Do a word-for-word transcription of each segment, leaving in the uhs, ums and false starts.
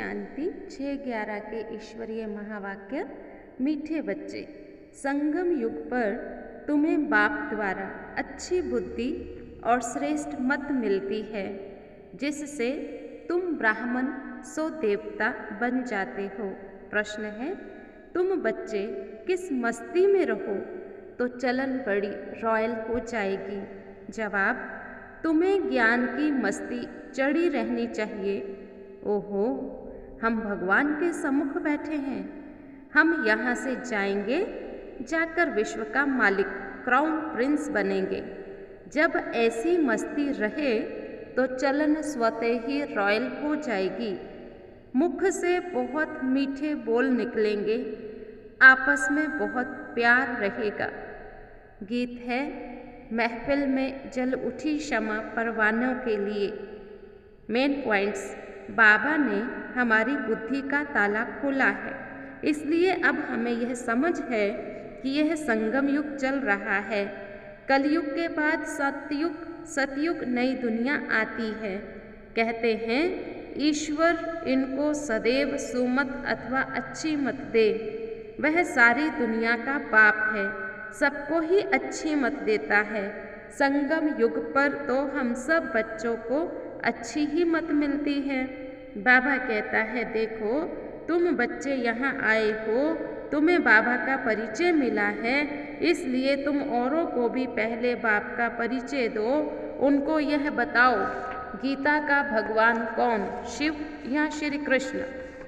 शांति। छः ग्यारह के ईश्वरीय महावाक्य। मीठे बच्चे, संगम युग पर तुम्हें बाप द्वारा अच्छी बुद्धि और श्रेष्ठ मत मिलती है, जिससे तुम ब्राह्मण सो देवता बन जाते हो। प्रश्न है, तुम बच्चे किस मस्ती में रहो तो चलन बड़ी रॉयल हो जाएगी। जवाब, तुम्हें ज्ञान की मस्ती चढ़ी रहनी चाहिए। ओहो, हम भगवान के सम्मुख बैठे हैं, हम यहाँ से जाएंगे, जाकर विश्व का मालिक क्राउन प्रिंस बनेंगे। जब ऐसी मस्ती रहे तो चलन स्वतः ही रॉयल हो जाएगी। मुख से बहुत मीठे बोल निकलेंगे, आपस में बहुत प्यार रहेगा। गीत है, महफिल में जल उठी क्षमा परवानों के लिए। मेन पॉइंट्स, बाबा ने हमारी बुद्धि का ताला खोला है, इसलिए अब हमें यह समझ है कि यह संगम युग चल रहा है। कलयुग के बाद सतयुग, सतयुग नई दुनिया आती है। कहते हैं ईश्वर इनको सदैव सुमत अथवा अच्छी मत दे। वह सारी दुनिया का बाप है, सबको ही अच्छी मत देता है। संगम युग पर तो हम सब बच्चों को अच्छी ही मत मिलती है। बाबा कहता है, देखो तुम बच्चे यहाँ आए हो, तुम्हें बाबा का परिचय मिला है, इसलिए तुम औरों को भी पहले बाप का परिचय दो। उनको यह बताओ, गीता का भगवान कौन, शिव या श्री कृष्ण।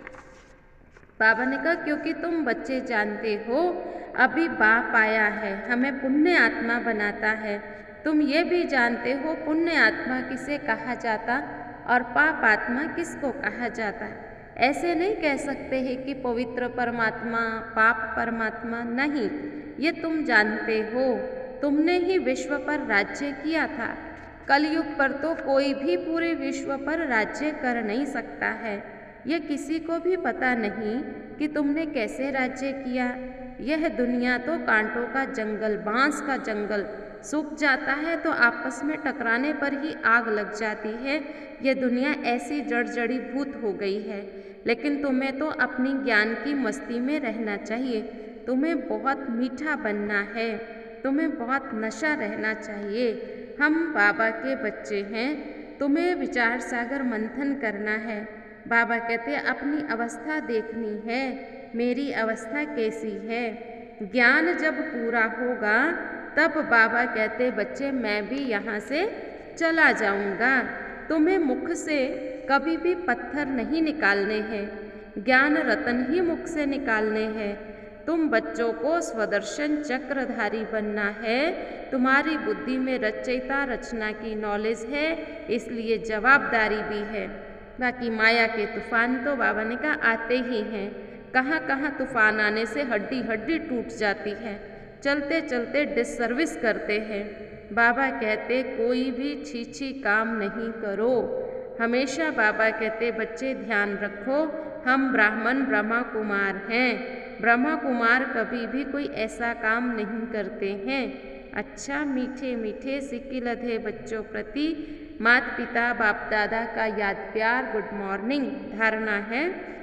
बाबा ने कहा, क्योंकि तुम बच्चे जानते हो अभी बाप आया है, हमें पुण्य आत्मा बनाता है। तुम ये भी जानते हो पुण्य आत्मा किसे कहा जाता और पाप आत्मा किसको कहा जाता है। ऐसे नहीं कह सकते हैं कि पवित्र परमात्मा पाप परमात्मा, नहीं, ये तुम जानते हो। तुमने ही विश्व पर राज्य किया था। कलयुग पर तो कोई भी पूरे विश्व पर राज्य कर नहीं सकता है। यह किसी को भी पता नहीं कि तुमने कैसे राज्य किया। यह दुनिया तो कांटों का जंगल, बांस का जंगल, सूख जाता है तो आपस में टकराने पर ही आग लग जाती है। यह दुनिया ऐसी जड़ जड़ी भूत हो गई है। लेकिन तुम्हें तो अपनी ज्ञान की मस्ती में रहना चाहिए। तुम्हें बहुत मीठा बनना है, तुम्हें बहुत नशा रहना चाहिए। हम बाबा के बच्चे हैं, तुम्हें विचार सागर मंथन करना है। बाबा कहते हैं अपनी अवस्था देखनी है, मेरी अवस्था कैसी है। ज्ञान जब पूरा होगा तब बाबा कहते, बच्चे मैं भी यहाँ से चला जाऊँगा। तुम्हें मुख से कभी भी पत्थर नहीं निकालने हैं, ज्ञान रतन ही मुख से निकालने हैं। तुम बच्चों को स्वदर्शन चक्रधारी बनना है। तुम्हारी बुद्धि में रचयिता रचना की नॉलेज है, इसलिए जवाबदारी भी है। बाकी माया के तूफान तो बाबा ने कहा आते ही हैं। कहाँ कहाँ तूफान आने से हड्डी हड्डी टूट जाती है, चलते चलते डिससर्विस करते हैं। बाबा कहते कोई भी छीछी काम नहीं करो। हमेशा बाबा कहते बच्चे ध्यान रखो, हम ब्राह्मण ब्रह्मा कुमार हैं। ब्रह्मा कुमार कभी भी कोई ऐसा काम नहीं करते हैं। अच्छा, मीठे मीठे सिक्किलधे बच्चों प्रति माता पिता बाप दादा का याद प्यार गुड मॉर्निंग। धारणा है,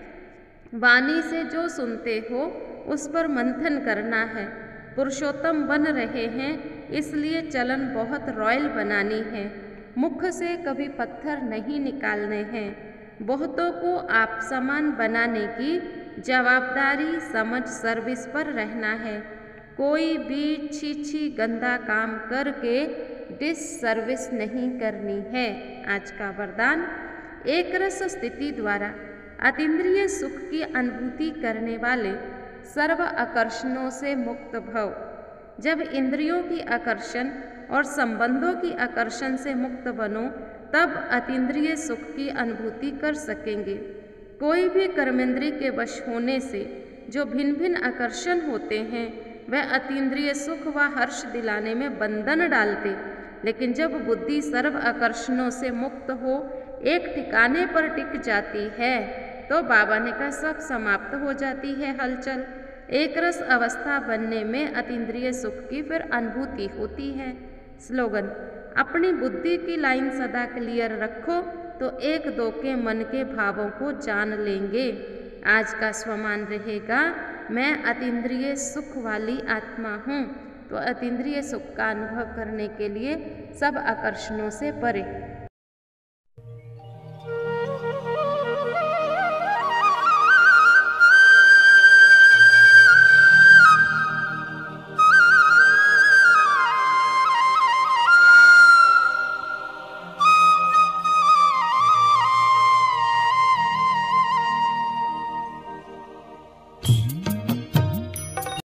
वाणी से जो सुनते हो उस पर मंथन करना है। पुरुषोत्तम बन रहे हैं, इसलिए चलन बहुत रॉयल बनानी है। मुख से कभी पत्थर नहीं निकालने हैं। बहुतों को आप समान बनाने की जवाबदारी समझ सर्विस पर रहना है। कोई भी छीछी गंदा काम करके डिस सर्विस नहीं करनी है। आज का वरदान, एक रस स्थिति द्वारा अतीन्द्रिय सुख की अनुभूति करने वाले सर्व आकर्षणों से मुक्त भव। जब इंद्रियों की आकर्षण और संबंधों की आकर्षण से मुक्त बनो, तब अतीन्द्रिय सुख की अनुभूति कर सकेंगे। कोई भी कर्मेंद्रिय के वश होने से जो भिन्न भिन्न आकर्षण होते हैं, वह अतीन्द्रिय सुख व हर्ष दिलाने में बंधन डालते। लेकिन जब बुद्धि सर्व आकर्षणों से मुक्त हो, एक ठिकाने पर टिक जाती है, तो बाबा ने कहा सब समाप्त हो जाती है हलचल। एक रस अवस्था बनने में अतीन्द्रिय सुख की फिर अनुभूति होती है। स्लोगन, अपनी बुद्धि की लाइन सदा क्लियर रखो, तो एक दो के मन के भावों को जान लेंगे। आज का स्वमान रहेगा, मैं अतीन्द्रिय सुख वाली आत्मा हूँ। तो अतीन्द्रिय सुख का अनुभव करने के लिए सब आकर्षणों से परे